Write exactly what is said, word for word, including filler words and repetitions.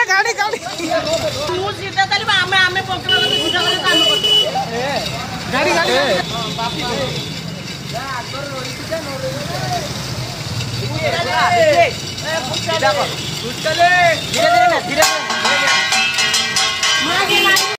गाड़ी गाड़ी मु सीधा तले आमे आमे पकड़ के बुझा के काम कर गाड़ी गाड़ी बापी जा आगर रोई जा नो रे सीधा कर चले धीरे धीरे ना धीरे धीरे